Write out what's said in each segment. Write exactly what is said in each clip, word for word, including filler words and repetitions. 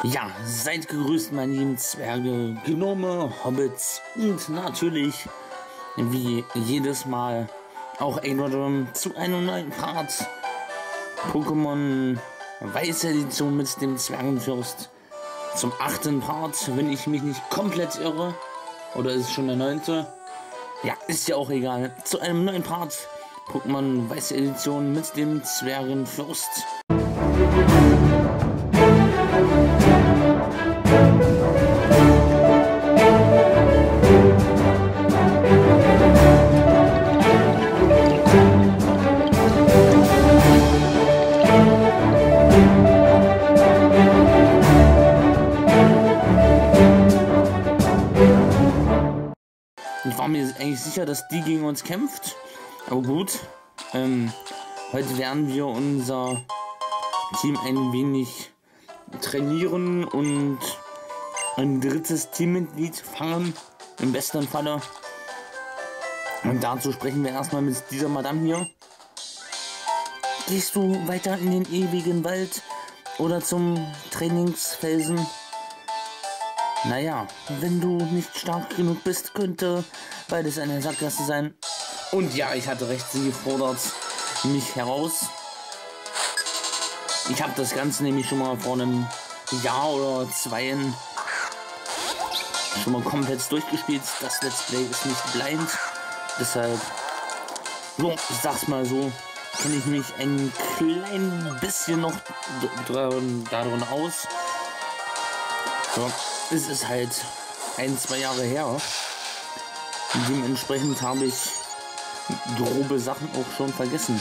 Ja, seid gegrüßt, meine lieben Zwerge, Gnome, Hobbits und natürlich, wie jedes Mal, auch Eidrodon zu einem neuen Part. Pokémon Weiße Edition mit dem Zwergenfürst. Zum achten Part, wenn ich mich nicht komplett irre. Oder ist es schon der neunte? Ja, ist ja auch egal. Zu einem neuen Part. Pokémon Weiße Edition mit dem Zwergenfürst. Ich war mir eigentlich sicher, dass die gegen uns kämpft. Aber gut, ähm, heute werden wir unser Team ein wenig trainieren und ein drittes Teammitglied fangen, im besten Falle. Und dazu sprechen wir erstmal mit dieser Madame hier. Gehst du weiter in den ewigen Wald oder zum Trainingsfelsen? Naja, wenn du nicht stark genug bist, könnte beides eine Sackgasse sein. Und ja, ich hatte recht, sie fordert mich heraus. Ich habe das Ganze nämlich schon mal vor einem Jahr oder zwei schon mal komplett durchgespielt. Das Let's Play ist nicht blind. Deshalb, so, ich sag's mal so, kenne ich mich ein klein bisschen noch darin aus. So, es ist halt ein, zwei Jahre her. Dementsprechend habe ich grobe Sachen auch schon vergessen.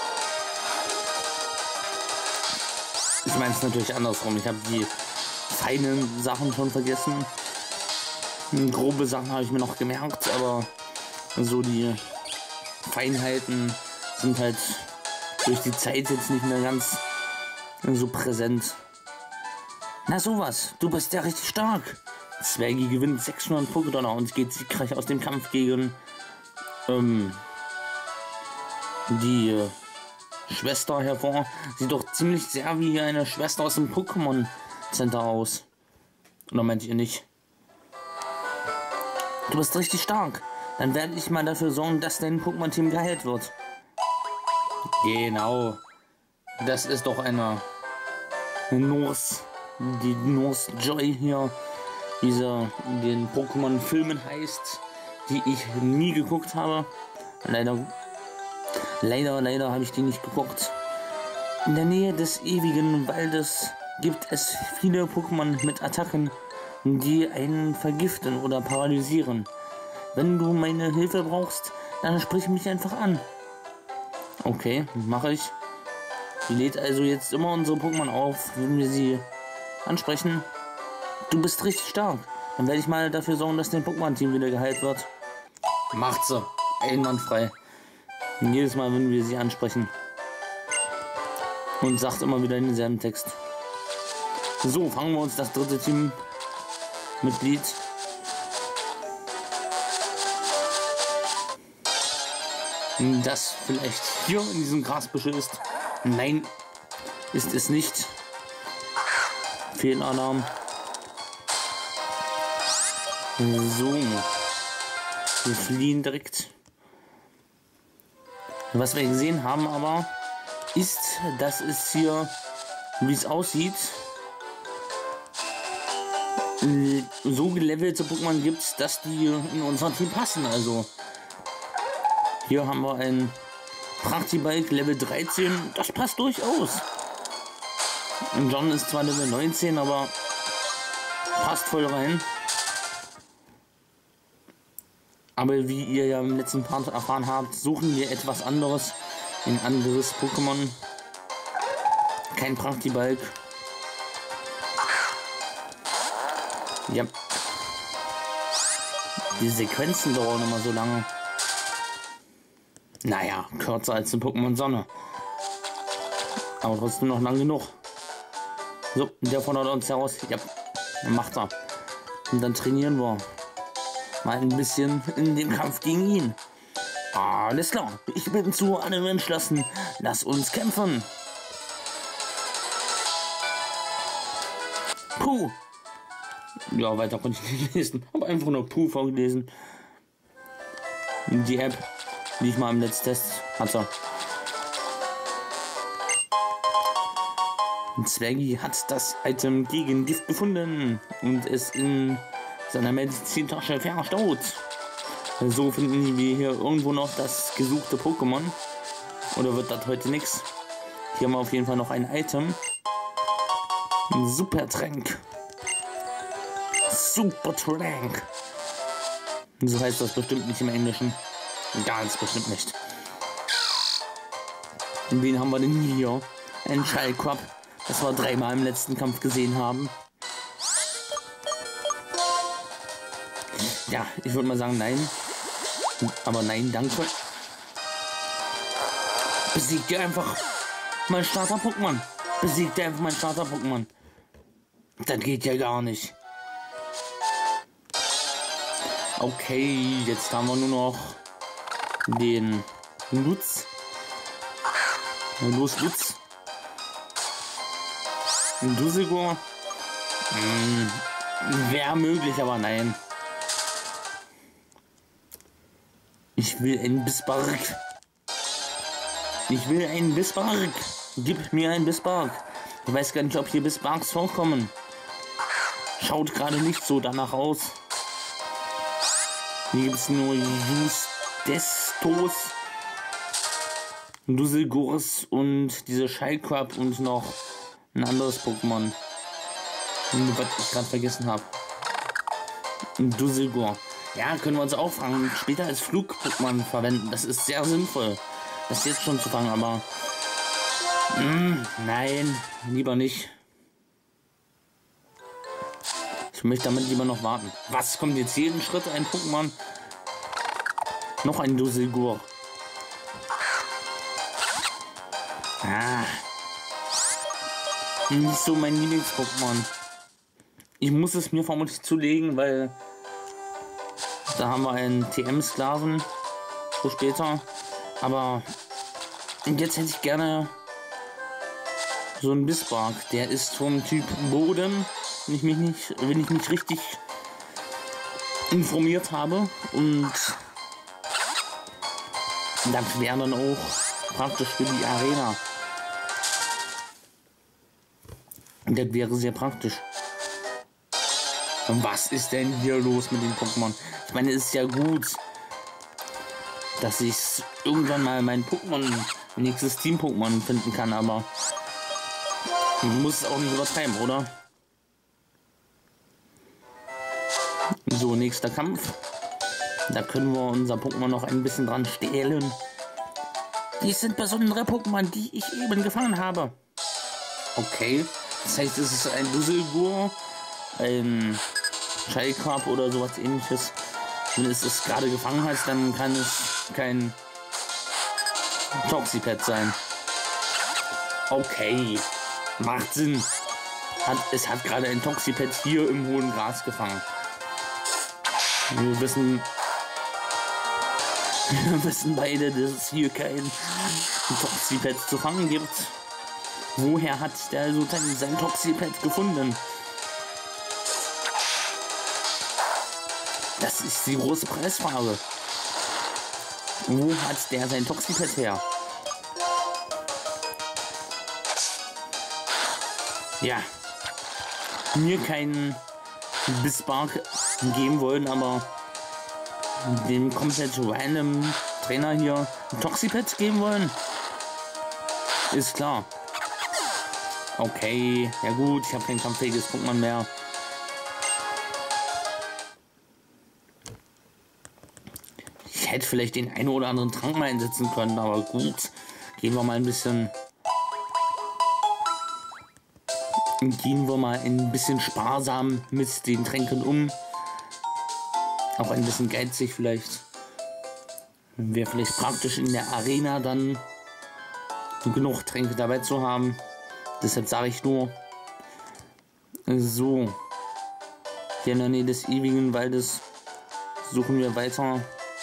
Ich meine es natürlich andersrum. Ich habe die feinen Sachen schon vergessen. Grobe Sachen habe ich mir noch gemerkt, aber so die Feinheiten sind halt durch die Zeit jetzt nicht mehr ganz so präsent. Na sowas, du bist ja richtig stark. Zwergi gewinnt sechshundert Pokédollar und geht siegreich aus dem Kampf gegen ähm, die äh, Schwester hervor. Sieht doch ziemlich sehr wie eine Schwester aus dem Pokémon Center aus. Oder meint ihr nicht? Du bist richtig stark. Dann werde ich mal dafür sorgen, dass dein Pokémon-Team geheilt wird. Genau. Das ist doch eine Nurse. Die Nurse Joy hier. Wie sie in den Pokémon-Filmen heißt. Die ich nie geguckt habe. Leider. Leider, leider habe ich die nicht geguckt. In der Nähe des ewigen Waldes gibt es viele Pokémon mit Attacken, die einen vergiften oder paralysieren. Wenn du meine Hilfe brauchst, dann sprich mich einfach an. Okay, mache ich. Sie lädt also jetzt immer unsere Pokémon auf, wenn wir sie ansprechen. Du bist richtig stark. Dann werde ich mal dafür sorgen, dass dein Pokémon-Team wieder geheilt wird. Macht sie. Einwandfrei. Jedes Mal, wenn wir sie ansprechen. Und sagt immer wieder denselben Text. So, fangen wir uns das dritte Teammitglied. Das vielleicht hier in diesem Grasbüschel ist. Nein, ist es nicht. Fehlalarm. So. Wir fliehen direkt. Was wir gesehen haben aber, ist, dass es hier, wie es aussieht, so gelevelte Pokémon gibt, dass die in unser Team passen. Also hier haben wir ein Prachtibike Level dreizehn, das passt durchaus. Und John ist zwar Level neunzehn, aber passt voll rein. Aber wie ihr ja im letzten Part erfahren habt, suchen wir etwas anderes. Ein anderes Pokémon. Kein Prachtibike. Ja. Die Sequenzen dauern immer so lange. Naja, kürzer als in Pokémon Sonne. Aber trotzdem noch lang genug. So, der fordert uns heraus. Ja, dann macht er. Und dann trainieren wir mal ein bisschen in dem Kampf gegen ihn. Alles klar, ich bin zu allem entschlossen. Lass uns kämpfen. Puh. Ja, weiter konnte ich nicht lesen. Habe einfach nur Puh vorgelesen. Die App, die ich mal im letzten Test hatte. Zwergi hat das Item gegen Gift gefunden und es in seiner Medizintasche verstaut. So finden wir hier irgendwo noch das gesuchte Pokémon. Oder wird das heute nichts? Hier haben wir auf jeden Fall noch ein Item. Ein Supertrank. Supertrank. So heißt das bestimmt nicht im Englischen. Ganz bestimmt nicht. Und wen haben wir denn hier? Ein Schallquapp, das wir dreimal im letzten Kampf gesehen haben. Ja, ich würde mal sagen nein. Aber nein, danke. Besiegt ihr einfach mein Starter-Pokémon. Besiegt ihr einfach mein Starter-Pokémon. Das geht ja gar nicht. Okay, jetzt haben wir nur noch den Lutz. Los, Lutz. Ein Dusselgor. Hm, wäre möglich, aber nein. Ich will ein Bisbark. Ich will ein Bisbark. Gib mir ein Bisbark. Ich weiß gar nicht, ob hier Bisbarks vorkommen. Schaut gerade nicht so danach aus. Hier gibt es nur Justestos, Dusselgors und diese Schallquapp und noch ein anderes Pokémon, was ich gerade vergessen habe. Ein Dusselgor. Ja, können wir uns auch fangen. Später als Flug-Pokémon verwenden. Das ist sehr sinnvoll, das jetzt schon zu fangen, aber mh, nein, lieber nicht. Ich möchte damit lieber noch warten. Was kommt jetzt jeden Schritt ein Pokémon? Noch ein Dusselgor. Ah. Nicht so mein Lieblings-Pokémon. Ich muss es mir vermutlich zulegen, weil da haben wir einen T M-Sklaven für später. Aber jetzt hätte ich gerne so einen Bisbark. Der ist vom Typ Boden. Wenn ich mich nicht, wenn ich mich richtig informiert habe, und das wäre dann auch praktisch für die Arena. Das wäre sehr praktisch. Und was ist denn hier los mit den Pokémon? Ich meine, es ist ja gut, dass ich irgendwann mal mein Pokémon, mein nächstes Team-Pokémon finden kann, aber man muss es auch nicht übertreiben, oder? So, nächster Kampf. Da können wir unser Pokémon noch ein bisschen dran stehlen. Dies sind besondere Pokémon, die ich eben gefangen habe. Okay. Das heißt, es ist ein Dusselgor, ein Schallquapp oder sowas ähnliches. Wenn es es gerade gefangen hat, dann kann es kein Toxipet sein. Okay. Macht Sinn. Hat, es hat gerade ein Toxipet hier im hohen Gras gefangen. Wir wissen, wir wissen beide, dass es hier kein Toxipet zu fangen gibt. Woher hat der so sein Toxipet gefunden? Das ist die große Preisfrage. Wo hat der sein Toxipet her? Ja, mir keinen Bisbark geben wollen, aber dem komplett random Trainer hier ein Toxipet geben wollen, ist klar. Okay, ja gut, ich habe kein kampffähiges Pokémon mehr. Ich hätte vielleicht den einen oder anderen Trank mal einsetzen können, aber gut, gehen wir mal ein bisschen gehen wir mal ein bisschen sparsam mit den Tränken um. Auch ein bisschen geizig vielleicht. Wäre vielleicht praktisch in der Arena dann genug Tränke dabei zu haben. Deshalb sage ich nur, so, hier in der Nähe des ewigen Waldes suchen wir weiter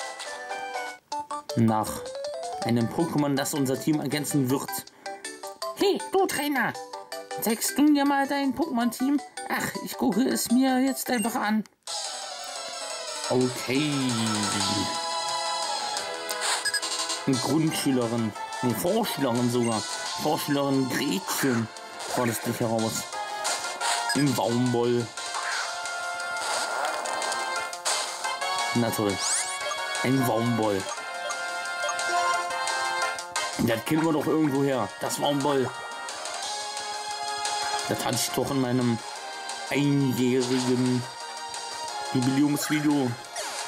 nach einem Pokémon, das unser Team ergänzen wird. Hey, du Trainer, Zeigst du dir mal dein Pokémon-Team? Ach, ich gucke es mir jetzt einfach an. Okay. Eine Grundschülerin. Nee, Vorschülerin sogar. Vorschülerin Gretchen fordert dich heraus. Im Baumwoll. Na toll. Ein Baumwoll. Das kennen wir doch irgendwo her. Das Baumwoll. Das hatte ich doch in meinem einjährigen Jubiläumsvideo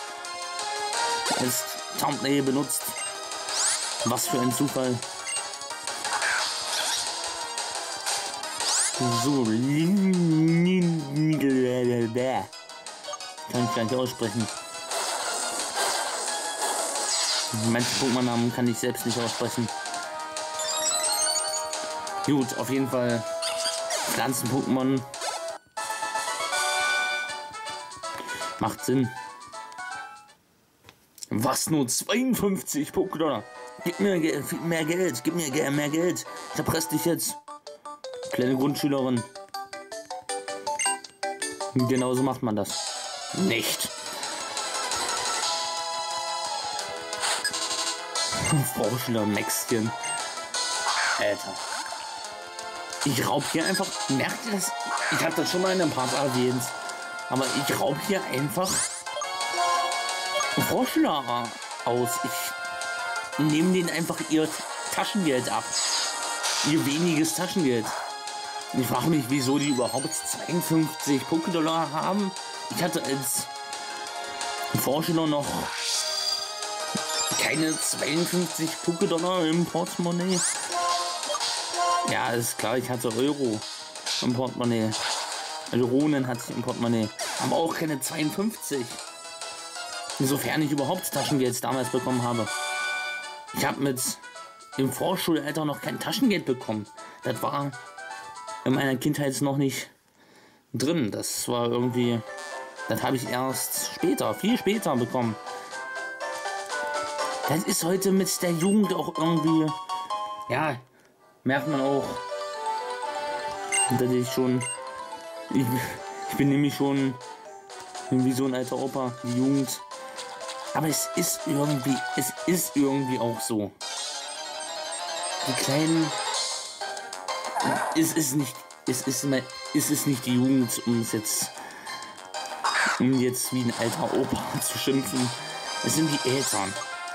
als Thumbnail benutzt. Was für ein Zufall. So, kann ich gar nicht aussprechen. Manche Pokémon-Namen kann ich selbst nicht aussprechen. Gut, auf jeden Fall Pflanzen-Pokémon. Macht Sinn. Was, nur zweiundfünfzig Pokédollar? Gib mir ge mehr Geld, gib mir ge mehr Geld. Ich erpresse dich jetzt. Kleine Grundschülerin. Genauso macht man das. Nicht. Vorschüler Maxchen. Alter. Ich raub hier einfach. Merkt ihr das? Ich habe das schon mal in einem Part erwähnt. Aber ich raub hier einfach Vorschüler aus. Ich nehme denen einfach ihr Taschengeld ab. Ihr weniges Taschengeld. Ich frage mich, wieso die überhaupt zweiundfünfzig Pokédollar haben. Ich hatte als Vorschüler noch keine zweiundfünfzig Pokédollar im Portemonnaie. Ja, ist klar, ich hatte Euro im Portemonnaie. Also Ronen hatte ich im Portemonnaie. Aber auch keine zweiundfünfzig. Insofern ich überhaupt Taschengeld damals bekommen habe. Ich habe mit im Vorschulalter noch kein Taschengeld bekommen. Das war in meiner Kindheit noch nicht drin. Das war irgendwie... Das habe ich erst später, viel später bekommen. Das ist heute mit der Jugend auch irgendwie... Ja, merkt man auch. Dass ich schon... Ich, ich bin nämlich schon wie so ein alter Opa, die Jugend. Aber es ist irgendwie... Es ist irgendwie auch so. Die Kleinen... Es ist nicht... Es ist, es ist nicht die Jugend, um es jetzt... Um jetzt wie ein alter Opa zu schimpfen. Es sind die Eltern.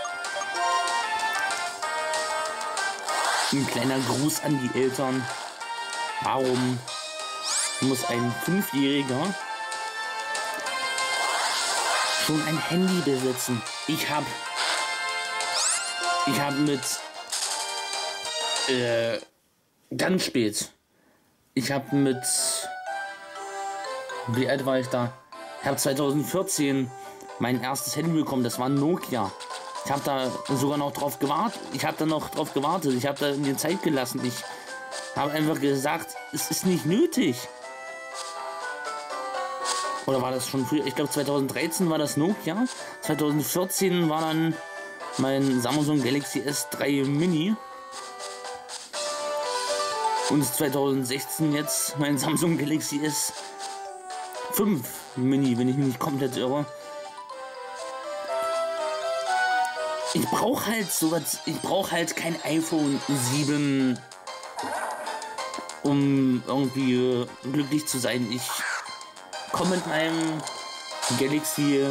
Ein kleiner Gruß an die Eltern. Warum muss ein Fünfjähriger schon ein Handy besitzen? Ich habe ich habe mit äh, ganz spät. Ich habe mit wie alt war ich da? Ich habe zweitausendvierzehn mein erstes Handy bekommen. Das war ein Nokia. Ich habe da sogar noch drauf gewartet. Ich habe da noch drauf gewartet. Ich habe da mir Zeit gelassen. Ich habe einfach gesagt, es ist nicht nötig. Oder war das schon früher? Ich glaube zweitausenddreizehn war das Nokia. zweitausendvierzehn war dann mein Samsung Galaxy S drei Mini. Und zweitausendsechzehn jetzt mein Samsung Galaxy S fünf Mini, wenn ich mich nicht komplett irre. Ich brauche halt sowas, ich brauche halt kein iPhone sieben, um irgendwie äh, glücklich zu sein. Ich komme mit meinem Galaxy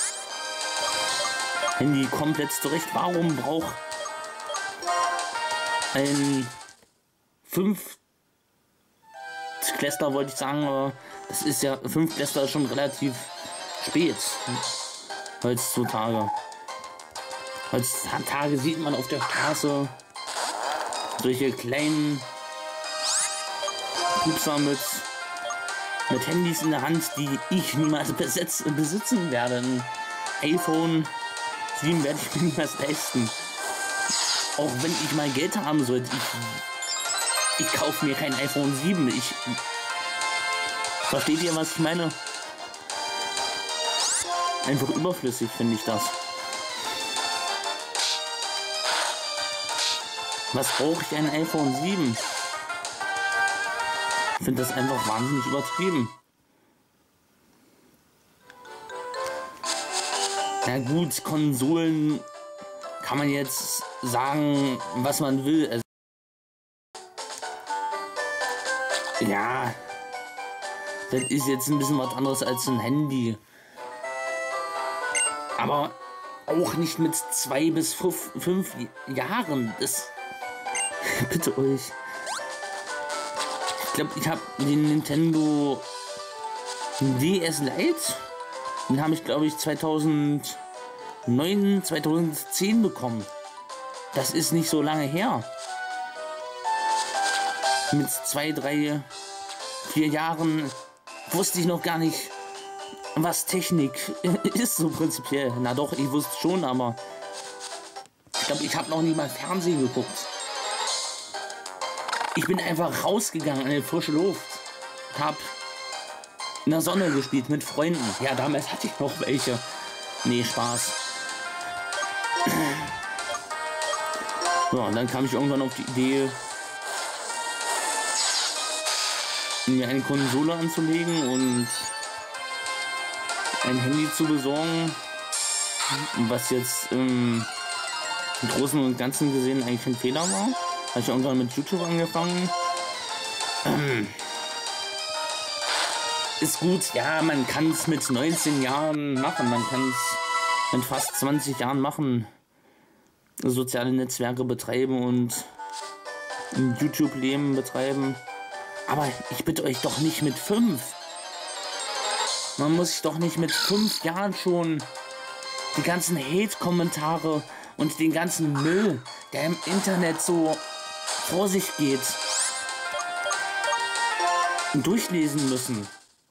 Handy komplett zurecht. Warum braucht ein fünf Klässler, wollte ich sagen, aber das ist ja, fünf Klässler schon relativ spät heutzutage. Heutzutage sieht man auf der Straße solche kleinen Pupser mit, mit Handys in der Hand, die ich niemals besetz, besitzen werde. Ein iPhone sieben werde ich mir niemals leisten. Auch wenn ich mal Geld haben sollte, ich, ich kaufe mir kein iPhone sieben. Ich, versteht ihr, was ich meine? Einfach überflüssig finde ich das. Was brauche ich ein iPhone sieben? Ich finde das einfach wahnsinnig übertrieben. Na gut, Konsolen kann man jetzt sagen, was man will. Also, ja, das ist jetzt ein bisschen was anderes als ein Handy. Aber auch nicht mit zwei bis fünf, fünf Jahren. Das bitte euch. Ich glaube, ich habe den Nintendo D S Lite. Den habe ich, glaube ich, zweitausendneun, zweitausendzehn bekommen. Das ist nicht so lange her. Mit zwei, drei, vier Jahren wusste ich noch gar nicht, was Technik ist, so prinzipiell. Na doch, ich wusste schon, aber ich glaube, ich habe noch nicht mal Fernsehen geguckt. Ich bin einfach rausgegangen in die frische Luft. Hab in der Sonne gespielt mit Freunden. Ja, damals hatte ich noch welche. Nee, Spaß. So, und dann kam ich irgendwann auf die Idee, mir eine Konsole anzulegen und ein Handy zu besorgen, was jetzt ähm, im Großen und Ganzen gesehen eigentlich ein Fehler war. Habe ich irgendwann mit YouTube angefangen. Ähm, ist gut, ja, man kann es mit neunzehn Jahren machen, man kann es mit fast zwanzig Jahren machen, soziale Netzwerke betreiben und ein YouTube-Leben betreiben. Aber ich bitte euch doch nicht mit fünf. Man muss sich doch nicht mit fünf Jahren schon die ganzen Hate-Kommentare und den ganzen Müll, der im Internet so vor sich geht, durchlesen müssen.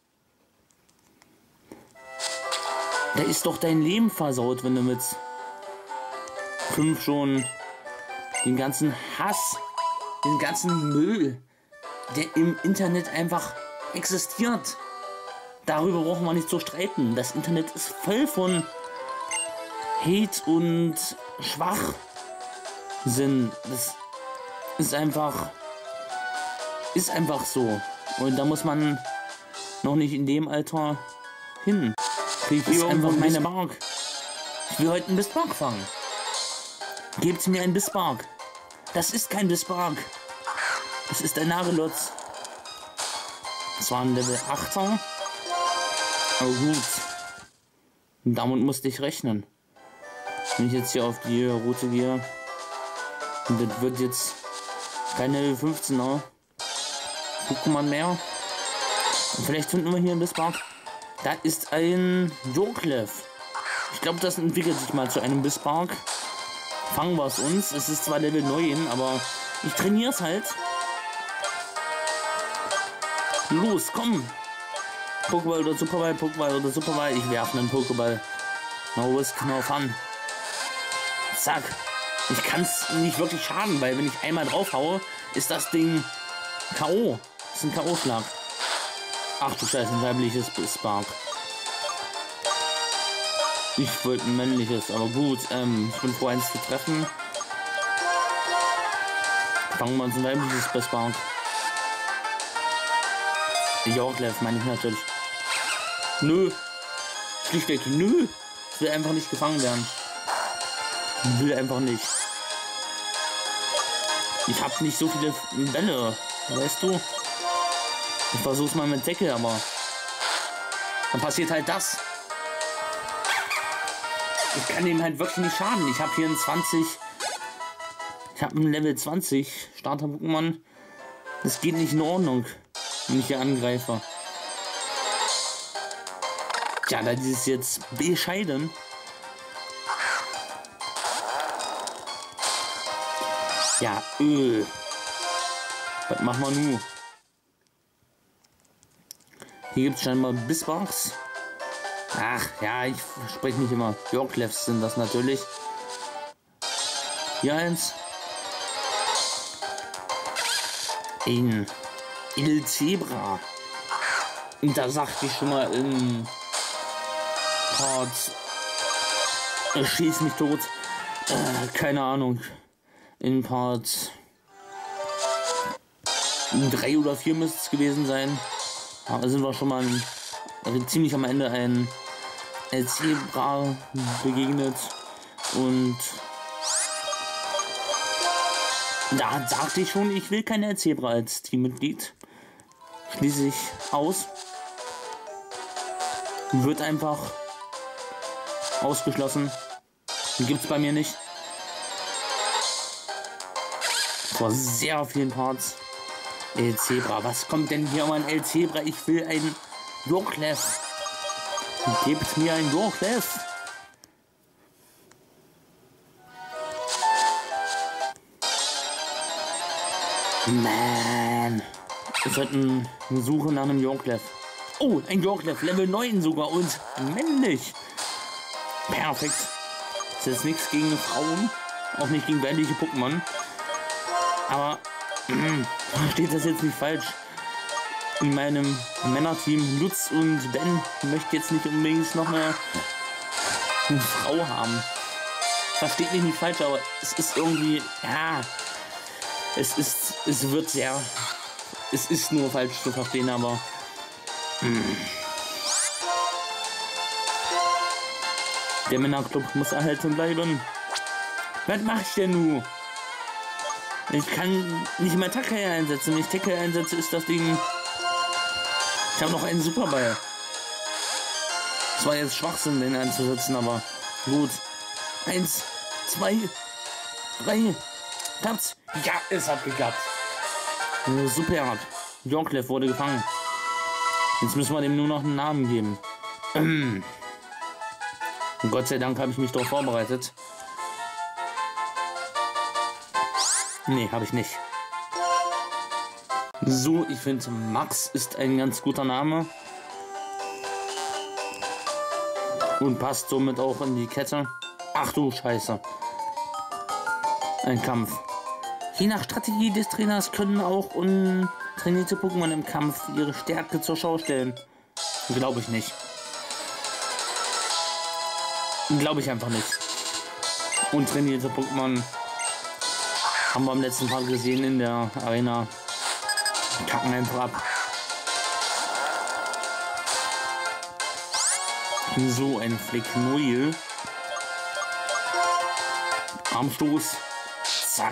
Da ist doch dein Leben versaut, wenn du mit fünf schon den ganzen Hass, den ganzen Müll, der im Internet einfach existiert. Darüber brauchen wir nicht zu streiten. Das Internet ist voll von Hate und Schwachsinn. Das ist einfach, ist einfach so. Und da muss man noch nicht in dem Alter hin. Ich will einfach meine Bismarck. Ich will heute einen Bismarck fangen. Gebt mir einen Bismarck. Das ist kein Bismarck. Das ist ein Nagelotz. Das war ein Level achter. Aber gut. Und damit musste ich rechnen. Wenn ich jetzt hier auf die Route gehe. Und das wird jetzt kein Level fünfzehner Pokémon mehr. Und vielleicht finden wir hier ein Bismarck. Da ist ein Jorklef. Ich glaube, das entwickelt sich mal zu einem Bismarck. Fangen wir es uns. Es ist zwar Level neun, aber ich trainiere es halt. Los, komm! Pokéball oder Superball, Pokéball oder Superball. Ich werfe einen Pokéball. No risk, no fun. Zack. Ich kann es nicht wirklich schaden, weil wenn ich einmal drauf haue, ist das Ding K O. Das ist ein K O-Schlag. Ach du Scheiße, ein weibliches Bismarck. Ich wollte ein männliches, aber gut. Ähm, ich bin froh, eins zu treffen. Fangen wir uns ein weibliches Bismarck. Jorklef meine ich natürlich. Nö. Schlichtweg, nö. Ich will einfach nicht gefangen werden. Ich will einfach nicht. Ich habe nicht so viele Bälle, weißt du? Ich versuch's mal mit Deckel, aber dann passiert halt das. Ich kann ihm halt wirklich nicht schaden. Ich habe hier ein zwanzig. Ich habe ein Level zwanzig Starter-Pokémon. Das geht nicht in Ordnung, wenn ich hier angreife. Ja, das ist jetzt bescheiden. Ja, öh. Was machen wir nun? Hier gibt es scheinbar Bismarcks. Ach ja, ich spreche nicht immer. Jorklefs sind das natürlich. Hier eins. Ein Il Zebra. Und da sagte ich schon mal in Part. Äh, schieß mich tot. Äh, keine Ahnung. In Part drei oder vier müsste es gewesen sein. Da sind wir schon mal ein, ziemlich am Ende ein El Zebra begegnet. Und da sagte ich schon, ich will kein El Zebra als Teammitglied. Schließe ich aus. Wird einfach ausgeschlossen. Gibt es bei mir nicht. Vor sehr vielen Parts. El Zebra. Was kommt denn hier um ein El Zebra? Ich will ein Yorklef. Gebt mir ein Yorklef. Man. Wir sollten eine Suche nach einem Yorklef. Oh, ein Yorklef. Level neun sogar und männlich. Perfekt. Das ist jetzt nichts gegen Frauen. Auch nicht gegen männliche Pokémon. Aber versteht das jetzt nicht falsch. In meinem Männerteam Lutz und Ben möchte jetzt nicht unbedingt noch eine, eine Frau haben. Versteht mich nicht falsch, aber es ist irgendwie, ja, es ist, es wird sehr, es ist nur falsch zu verstehen, aber hm. Der Männerclub muss erhalten bleiben. Was mach ich denn nun? Ich kann nicht mehr Tackle einsetzen. Wenn ich Tackle einsetze, ist das Ding... Ich habe noch einen Superball. Es war jetzt Schwachsinn, den einzusetzen, aber gut. Eins, zwei, drei. Klappt's? Ja, es hat geklappt. Super. Yorklef wurde gefangen. Jetzt müssen wir dem nur noch einen Namen geben. Und Gott sei Dank habe ich mich darauf vorbereitet. Nee, habe ich nicht. So, ich finde, Max ist ein ganz guter Name. Und passt somit auch in die Kette. Ach du Scheiße. Ein Kampf. Je nach Strategie des Trainers können auch untrainierte Pokémon im Kampf ihre Stärke zur Schau stellen. Glaube ich nicht. Glaube ich einfach nicht. Untrainierte Pokémon haben wir am letzten Tag gesehen in der Arena. Kacken einfach ab. So, ein Flecknoil. Armstoß. Zack.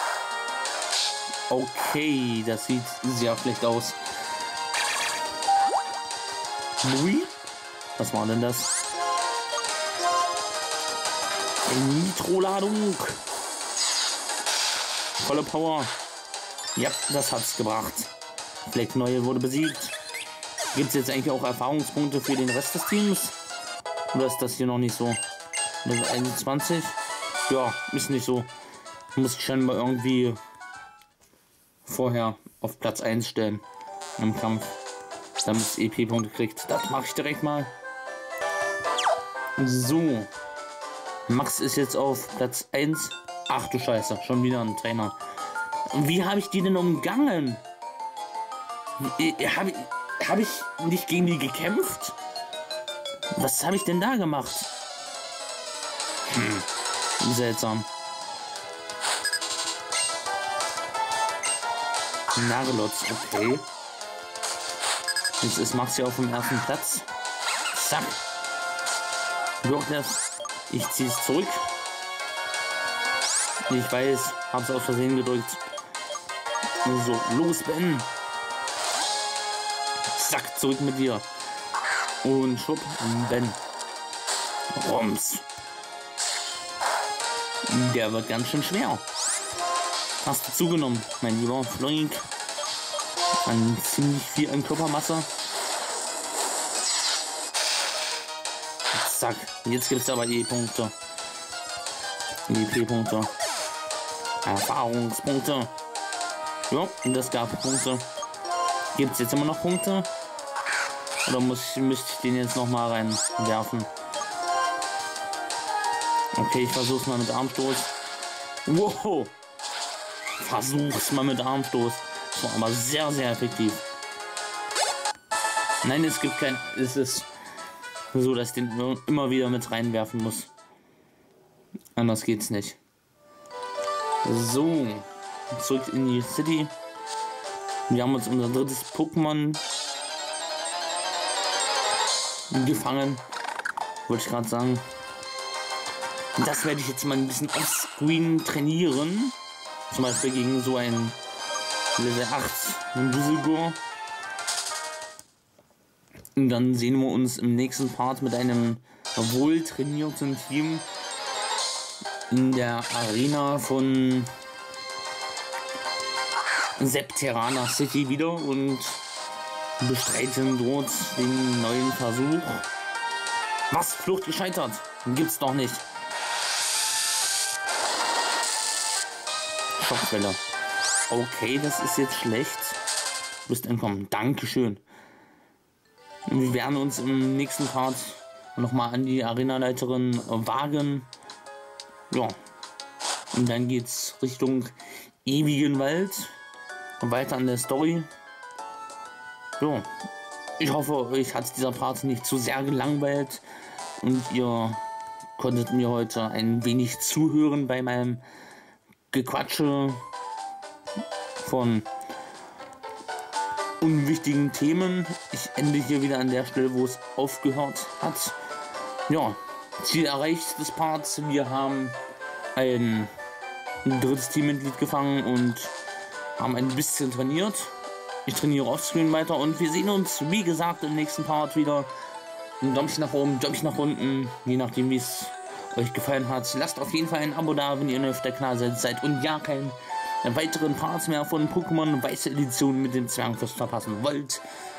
Okay, das sieht sehr schlecht aus. Ui. Was war denn das? Nitro-Ladung. Volle Power. Ja, das hat's gebracht. Flecknoil wurde besiegt. Gibt es jetzt eigentlich auch Erfahrungspunkte für den Rest des Teams? Oder ist das hier noch nicht so? Level einundzwanzig? Ja, ist nicht so. Muss ich scheinbar irgendwie vorher auf Platz eins stellen im Kampf, damit es E P-Punkte kriegt. Das mache ich direkt mal. So. Max ist jetzt auf Platz eins. Ach du Scheiße, schon wieder ein Trainer. Wie habe ich die denn umgangen? Habe ich, hab ich nicht gegen die gekämpft? Was habe ich denn da gemacht? Hm, seltsam. Nagelotz, okay. Jetzt ist Max hier auf dem ersten Platz. Zack. Ich ziehe es zurück. Ich weiß, hab's aus Versehen gedrückt. So, los, Ben. Zack, zurück mit dir. Und schwupp, Ben. Rums. Der wird ganz schön schwer. Hast du zugenommen, mein lieber Floink. An ziemlich viel an Körpermasse. Zack, jetzt gibt es aber E-Punkte. E P-Punkte. Erfahrungspunkte. Ja, das gab Punkte. Gibt es jetzt immer noch Punkte? Oder muss ich, müsste ich den jetzt noch mal reinwerfen? Okay, ich versuch's mal mit Armstoß. Wow! Versuch's mal mit Armstoß. Das war aber sehr, sehr effektiv. Nein, es gibt kein... Es ist so, dass ich den immer wieder mit reinwerfen muss. Anders geht's nicht. So, zurück in die City. Wir haben uns unser drittes Pokémon gefangen, wollte ich gerade sagen. Das werde ich jetzt mal ein bisschen offscreen trainieren. Zum Beispiel gegen so ein Level acht Düsseldorf. Und dann sehen wir uns im nächsten Part mit einem wohl trainierten Team in der Arena von Septerana City wieder und bestreiten dort den neuen Versuch. Was? Flucht gescheitert? Gibt's doch nicht. Schockquelle. Okay, das ist jetzt schlecht. Du bist entkommen. Dankeschön. Wir werden uns im nächsten Part nochmal an die Arenaleiterin wagen. Ja. Und dann geht's Richtung ewigen Wald. Und weiter an der Story. Ja. Ich hoffe, euch hat dieser Part nicht zu sehr gelangweilt. Und ihr konntet mir heute ein wenig zuhören bei meinem Gequatsche von unwichtigen Themen. Ich ende hier wieder an der Stelle, wo es aufgehört hat. Ja, Ziel erreicht des Parts. Wir haben ein drittes Teammitglied gefangen und haben ein bisschen trainiert. Ich trainiere offscreen weiter und wir sehen uns, wie gesagt, im nächsten Part wieder. Ein Däumchen nach oben, Däumchen nach unten, je nachdem, wie es euch gefallen hat. Lasst auf jeden Fall ein Abo da, wenn ihr neu auf der Kanal seid und ja, keinen weiteren Parts mehr von Pokémon Weiße Edition mit dem Zwergenfürst verpassen wollt.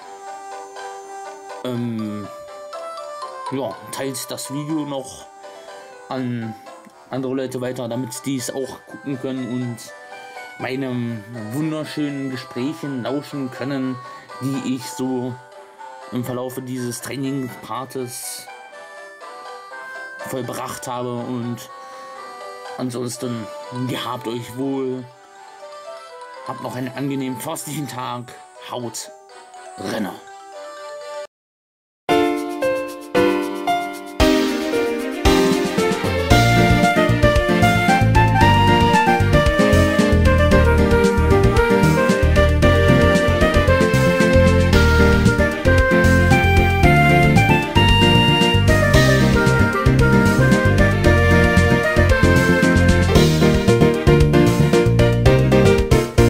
Ähm, ja, teilt das Video noch an andere Leute weiter, damit die es auch gucken können und meinem wunderschönen Gesprächen lauschen können, die ich so im Verlaufe dieses Training-Partes vollbracht habe. Und ansonsten, gehabt euch wohl, habt noch einen angenehmen, frostlichen Tag, haut Renner.